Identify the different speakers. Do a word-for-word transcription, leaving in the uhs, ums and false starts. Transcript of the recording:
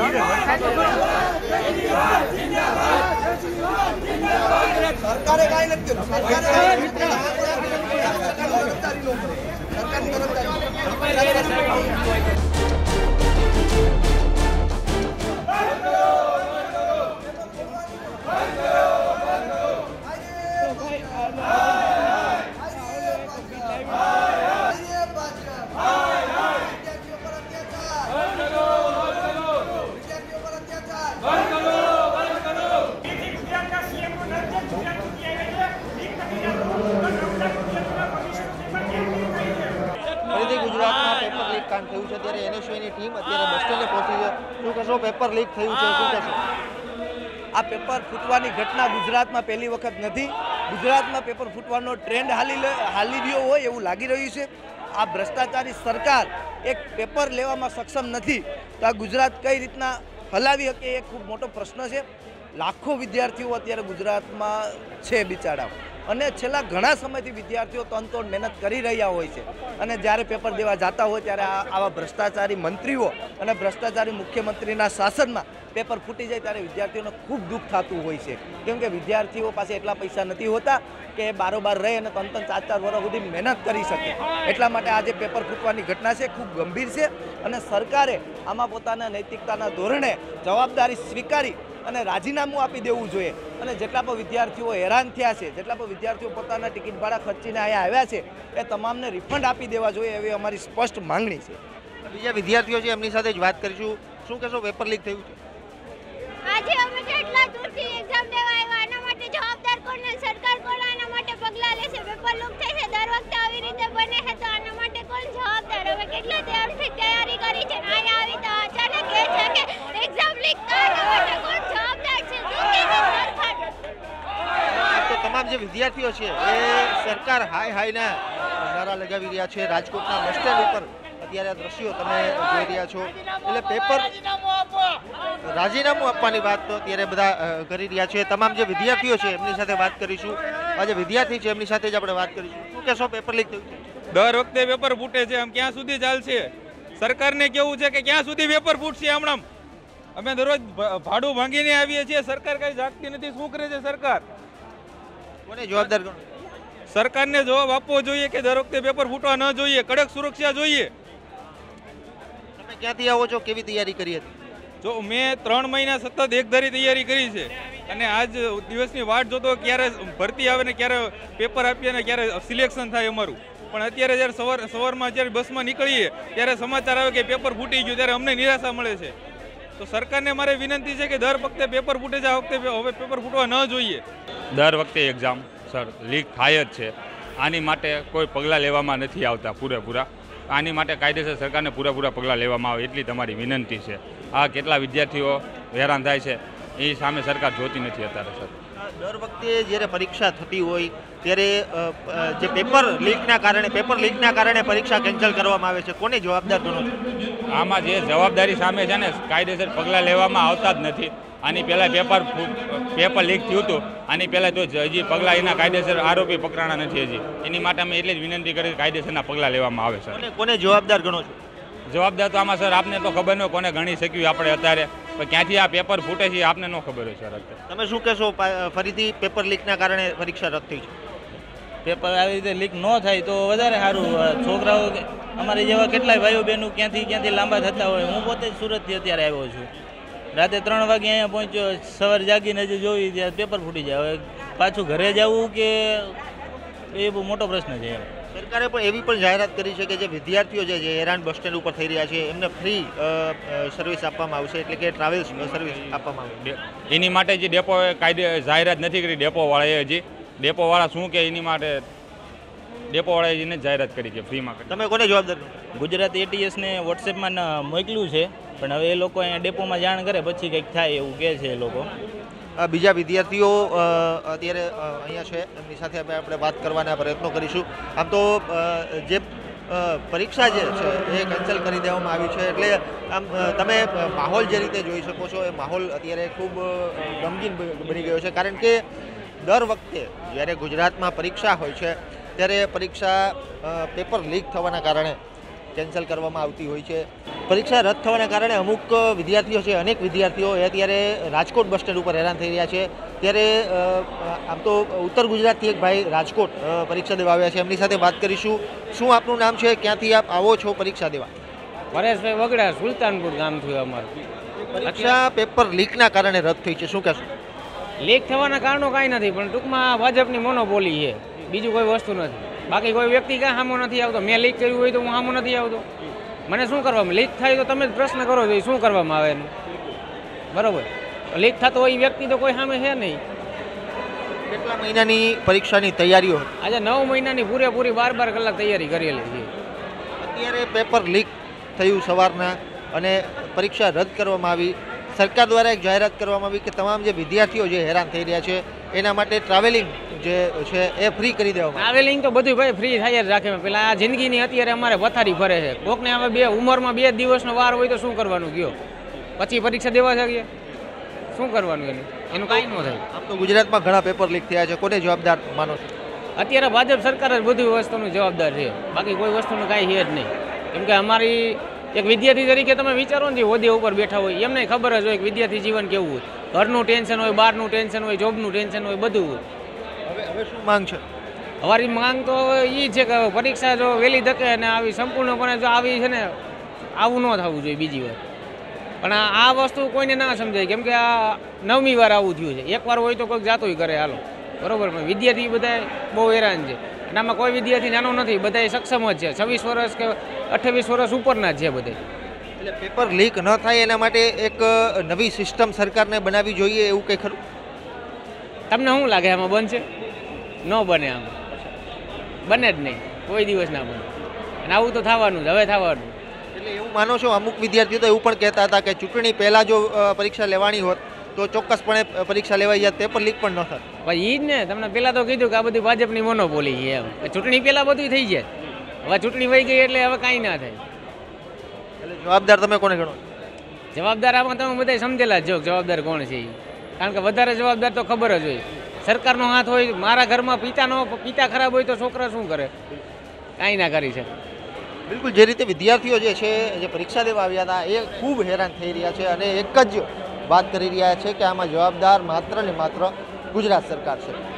Speaker 1: સરકારે કાંઈ નથી કર્યું. સરકારે સરકારની ગુજરાતમાં પેપર લીક કાંડ થયું છે ત્યારે એનએસયુની ટીમ અત્યારે બસ સ્ટેન્ડે પહોંચી છે. શું કહેશો, પેપર લીક થયું છે, શું કહેશો? આ પેપર ફૂટવાની ઘટના ગુજરાતમાં પહેલી વખત નથી. ગુજરાતમાં પેપર ફૂટવાનો ટ્રેન્ડ હાલી હાલી રહ્યો હોય એવું લાગી રહ્યું છે. આ ભ્રષ્ટાચારી સરકાર એક પેપર લેવામાં સક્ષમ નથી તો આ ગુજરાત કઈ રીતના હલાવી શકે એ ખૂબ મોટો પ્રશ્ન છે. લાખો વિદ્યાર્થીઓ અત્યારે ગુજરાતમાં છે બિચારાઓ, અને છેલ્લા ઘણા સમયથી વિદ્યાર્થીઓ તનતોડ મહેનત કરી રહ્યા હોય છે, અને જ્યારે પેપર દેવા જતા હોય ત્યારે આવા ભ્રષ્ટાચારી મંત્રીઓ અને ભ્રષ્ટાચારી મુખ્યમંત્રીના શાસનમાં પેપર ફૂટી જાય ત્યારે વિદ્યાર્થીઓને ખૂબ દુઃખ થતું હોય છે. કેમ કે વિદ્યાર્થીઓ પાસે એટલા પૈસા નથી હોતા કે બારોબાર રહે અને ત્રણ ત્રણ ચાર ચાર વર્ષ સુધી મહેનત કરી શકે. એટલા માટે આજે પેપર ફૂટવાની ઘટના છે ખૂબ ગંભીર છે, અને સરકારે આમાં પોતાના નૈતિકતાના ધોરણે જવાબદારી સ્વીકારી અને રાજીનામું આપી દેવું જોઈએ. અને જેટલા પણ વિદ્યાર્થીઓ હેરાન થયા છે, જેટલા પણ વિદ્યાર્થીઓ પોતાના ટિકિટ ભાડા ખર્ચીને અહીંયા આવ્યા છે એ તમામને રિફંડ આપી દેવા જોઈએ એવી અમારી સ્પષ્ટ માંગણી છે. બીજા વિદ્યાર્થીઓ છે એમની સાથે જ વાત કરીશું. શું કહેશો, પેપર લીક થયું છે?
Speaker 2: આજે અમે કેટલા દૂરથી એક્ઝામ દેવા આવ્યા, આના માટે જવાબદાર કોણ ને સરકાર કોણ આના માટે પગલાં લેશે? પેપર લીક થાય છે દર વખતે આવી રીતે બને છે તો આના માટે કોણ જવાબદાર? હવે કેટલા દિવસથી તૈયારી કરી છે, અહીંયા આવી તો અચાનક કહે છે કે એક્ઝામ લીક થાય, આના માટે કોણ જવાબદાર છે? શું કે છે સરકાર?
Speaker 1: તો તમામ જે વિદ્યાર્થીઓ છે એ સરકાર હાય હાયના નારા લગાવી રહ્યા છે. રાજકોટના બસ સ્ટેન્ડ ઉપર અત્યારે આ દ્રશ્યો તમે જોઈ રહ્યા છો. એટલે પેપર રાજીનામું આપવાની વાત તો અત્યારે બધા કરી રહ્યા છે. તમામ જે વિદ્યાર્થીઓ છે એમની સાથે વાત કરીશું. આ જે વિદ્યાર્થી છે એમની સાથે જ આપણે વાત કરીશું. શું કહેશો, પેપર લીક થયું છે?
Speaker 3: દર વખતે પેપર ફૂટે છે, આમ ક્યાં સુધી ચાલશે? સરકારને કેવું છે કે ક્યાં સુધી પેપર ફૂટશે? હમણાં અમે દરરોજ ભાડું ભાંગીને આવીએ છીએ, સરકાર કઈ જાગતી નથી. શું કરે છે સરકાર?
Speaker 1: કોને જવાબદાર ગણો?
Speaker 3: સરકારને જવાબ આપવો જોઈએ કે દર વખતે પેપર ફૂટવા ન જોઈએ, કડક સુરક્ષા જોઈએ.
Speaker 1: તમે ક્યાંથી આવો છો, કેવી તૈયારી કરી હતી?
Speaker 3: જો મેં ત્રણ મહિના સતત એકધારી તૈયારી કરી છે, અને આજ દિવસની વાટ જોતો ક્યારે ભરતી આવે ને ક્યારે પેપર આપીએ ને ક્યારે સિલેક્શન થાય અમારું. પણ અત્યારે જ્યારે સવાર સવારમાં જ્યારે બસમાં નીકળીએ ત્યારે સમાચાર આવે કે પેપર ફૂટી ગયું, ત્યારે અમને નિરાશા મળે છે. તો સરકારને મારે વિનંતી છે કે દર વખતે પેપર ફૂટે છે, આ વખતે હવે પેપર ફૂટવા ન જોઈએ.
Speaker 4: દર વખતે એક્ઝામ સર લીક થાય જ છે. આની માટે કોઈ પગલાં લેવામાં નથી આવતા પૂરેપૂરા. આની માટે કાયદેસર સરકારને પૂરેપૂરા પગલાં લેવામાં આવે એટલી તમારી વિનંતી છે. આ કેટલા વિદ્યાર્થીઓ હેરાન થાય છે એ સામે સરકાર જોતી નથી અત્યારે સર.
Speaker 1: દર વખતે જ્યારે પરીક્ષા થતી હોય ત્યારે જે પેપર લીકના કારણે પેપર લીકના કારણે પરીક્ષા કેન્સલ કરવામાં આવે છે, કોને જવાબદાર ગણો છો?
Speaker 4: આમાં જે જવાબદારી સામે છે ને કાયદેસર પગલાં લેવામાં આવતા જ નથી. આની પહેલાં પેપર પેપર લીક થયું હતું, આની પહેલાં તો હજી પગલાં એના કાયદેસર આરોપી પકડાણા નથી હજી. એની માટે અમે એટલી જ વિનંતી કરી કાયદેસરના પગલાં લેવામાં આવે સર.
Speaker 1: કોને જવાબદાર ગણો છો?
Speaker 4: જવાબદાર તો આમાં સર આપને તો ખબર ન હોય કોને ગણી શક્યું આપણે અત્યારે, પણ ક્યાંથી આ પેપર ફૂટે છે આપને ન ખબર હોય સર અત્યારે.
Speaker 1: તમે શું કહેશો, ફરીથી પેપર લીકના કારણે પરીક્ષા રદ થઈ છે?
Speaker 5: પેપર આવી રીતે લીક ન થાય તો વધારે સારું. છોકરાઓ અમારે જેવા કેટલાય ભાઈઓ બહેનો ક્યાંથી ક્યાંથી લાંબા થતા હોય. હું પોતે જ સુરતથી અત્યારે આવ્યો છું. રાતે ત્રણ વાગે અહીંયા પહોંચ્યો, સવારે જાગીને જે જોઈ ત્યાં પેપર ફૂટી જાય. હવે પાછું ઘરે જવું કે એ બહુ મોટો પ્રશ્ન છે.
Speaker 1: સરકારે પણ એવી પણ જાહેરાત કરી છે કે જે વિદ્યાર્થીઓ છે જે હેરાન બસ સ્ટેન્ડ ઉપર થઈ રહ્યા છે એમને ફ્રી સર્વિસ આપવામાં આવશે, એટલે કે ટ્રાવેલ સર્વિસ આપવામાં આવશે.
Speaker 4: એની માટે જે ડેપો કાયદે જાહેરાત નથી કરી ડેપોવાળાએ હજી. ડેપોવાળા શું કે એની માટે ડેપોવાળાએ એને જાહેરાત કરી કે ફ્રીમાં.
Speaker 1: તમે કોને જવાબદાર?
Speaker 5: ગુજરાત એટીએસને વોટ્સએપમાં મોકલ્યું છે, પણ હવે એ લોકો અહીંયા ડેપોમાં જાણ કરે પછી કંઈક થાય એવું કહે છે એ લોકો.
Speaker 1: બીજા વિદ્યાર્થીઓ અત્યારે અહીંયા છે, એમની સાથે આપણે વાત કરવાના પ્રયત્નો કરીશું. આમ તો જે પરીક્ષા જે છે એ કેન્સલ કરી દેવામાં આવી છે, એટલે આમ તમે માહોલ જે રીતે જોઈ શકો છો એ માહોલ અત્યારે ખૂબ ગમગીન બની ગયો છે. કારણ કે દર વખતે જ્યારે ગુજરાતમાં પરીક્ષા હોય છે ત્યારે પરીક્ષા પેપર લીક થવાના કારણે કેન્સલ કરવામાં આવતી હોય છે. પરીક્ષા રદ થવાના કારણે અમુક વિદ્યાર્થીઓ છે, અનેક વિદ્યાર્થીઓ એ અત્યારે રાજકોટ બસ સ્ટેન્ડ ઉપર હેરાન થઈ રહ્યા છે. ત્યારે અ, આમ તો ઉત્તર ગુજરાતથી એક ભાઈ રાજકોટ અ, પરીક્ષા દેવા આવ્યા છે, એમની સાથે વાત કરીશું. શું આપનું નામ છે, ક્યાંથી આપ આવો છો પરીક્ષા દેવા?
Speaker 6: પરેશભાઈ વગડા, સુલતાનપુર ગામ થયું અમારું.
Speaker 1: પરીક્ષા પેપર લીકના કારણે રદ થઈ છે, શું કહેશો?
Speaker 6: લીક થવાના કારણો કાંઈ નથી, પણ ટૂંકમાં ભાજપની મોનોપોલી છે, બીજું કોઈ વસ્તુ નથી. બાકી કોઈ વ્યક્તિ કાં સામો નથી આવતો. મેં લીક કર્યું હોય તો હું સામો નથી આવતો. મને શું કરવામાં લીક થાય તો તમે જ પ્રશ્ન કરો છો, શું કરવામાં આવે એનું? બરોબર, લીક થતો હોય એ વ્યક્તિ તો કોઈ સામે છે નહીં.
Speaker 1: કેટલા મહિનાની પરીક્ષાની તૈયારીઓ હતી?
Speaker 6: આજે નવ મહિનાની પૂરેપૂરી બાર બાર કલાક તૈયારી કરેલી છે.
Speaker 1: અત્યારે પેપર લીક થયું સવારના અને પરીક્ષા રદ કરવામાં આવી. સરકાર દ્વારા એક જાહેરાત કરવામાં આવી કે તમામ જે વિદ્યાર્થીઓ જે હેરાન થઈ રહ્યા છે એના માટે ટ્રાવેલિંગ જે છે એ ફ્રી કરી દેવામાં આવે.
Speaker 6: ટ્રાવેલિંગ તો બધું ભાઈ ફ્રી થાય જ રાખે. પેલા આ જિંદગીની અત્યારે અમારે પથારી ફરે છે. કોકને હવે બે ઉંમરમાં બે દિવસનો વાર હોય તો શું કરવાનું કયો? પછી પરીક્ષા દેવા શકીએ? શું કરવાનું એનું? એનું કાંઈ ન થાય.
Speaker 1: આમ તો ગુજરાતમાં ઘણા પેપર લીક થયા છે, કોને જવાબદાર માનો છો?
Speaker 6: અત્યારે ભાજપ સરકાર જ બધી વસ્તુનું જવાબદાર છે, બાકી કોઈ વસ્તુનું કાંઈ છે જ નહીં. કેમ કે અમારી એક વિદ્યાર્થી તરીકે તમે વિચારો ને, જે હોદ્દે ઉપર બેઠા હોય એમને ખબર જ હોય કે વિદ્યાર્થી જીવન કેવું હોય. ઘરનું ટેન્શન હોય, બહારનું ટેન્શન હોય, જોબનું ટેન્શન હોય, બધું હોય.
Speaker 1: હવે હવે શું માંગ છે?
Speaker 6: અમારી માંગ તો એ છે કે પરીક્ષા જો વહેલી તકે અને આવી સંપૂર્ણપણે જો આવી છે ને, આવું ન થવું જોઈએ બીજી વાર. પણ આ આ વસ્તુ કોઈને ના સમજાય, કેમ કે આ નવમી વાર આવું થયું છે. એક વાર હોય તો કોઈક જાતોય કરે, હાલો બરોબર, પણ વિદ્યાર્થી બધા બહુ હેરાન છે. અને આમાં કોઈ વિદ્યાર્થી નાનો નથી, બધા સક્ષમ જ છે. છવ્વીસ વર્ષ કે અઠ્ઠાવીસ વર્ષ ઉપરના જ છે બધા.
Speaker 1: એટલે પેપર લીક ન થાય એના માટે એક નવી સિસ્ટમ સરકારને બનાવવી જોઈએ, એવું કંઈ ખરું?
Speaker 6: તમને શું લાગે આમાં બનશે? ન બને, આમાં બને જ નહીં, કોઈ દિવસ ના બને. અને આવું તો થવાનું જ, હવે થવાનું.
Speaker 1: એટલે એવું માનો છો? અમુક વિદ્યાર્થીઓ તો એવું પણ કહેતા હતા કે ચૂંટણી પહેલાં જો અ, પરીક્ષા લેવાની હોત તો ચોક્કસપણે પરીક્ષા લેવાઈ જાય, પેપર લીક પણ ન થાય.
Speaker 6: ભાઈ એ જ ને, તમને પહેલાં તો કીધું કે આ બધી ભાજપની મોનોપોલી છે એમ. ચૂંટણી પહેલાં બધું થઈ જાય, હવે ચૂંટણી વહી ગઈ એટલે હવે કાંઈ ના થાય.
Speaker 1: એટલે જવાબદાર તમે કોને ગણો?
Speaker 6: જવાબદાર આમાં તમે બધા સમજેલા જ છો જવાબદાર કોણ છે એ. કારણ કે વધારે જવાબદાર તો ખબર જ હોય. સરકારનો હાથ હોય. મારા ઘરમાં પિતાનો પિતા ખરાબ હોય તો છોકરા શું કરે? કાંઈ ના કરી શકે.
Speaker 1: બિલકુલ, જે રીતે વિદ્યાર્થીઓ જે છે જે પરીક્ષા દેવા આવ્યા હતા એ ખૂબ હેરાન થઈ રહ્યા છે અને એક જ વાત કરી રહ્યા છે કે આમાં જવાબદાર માત્ર ને માત્ર ગુજરાત સરકાર છે.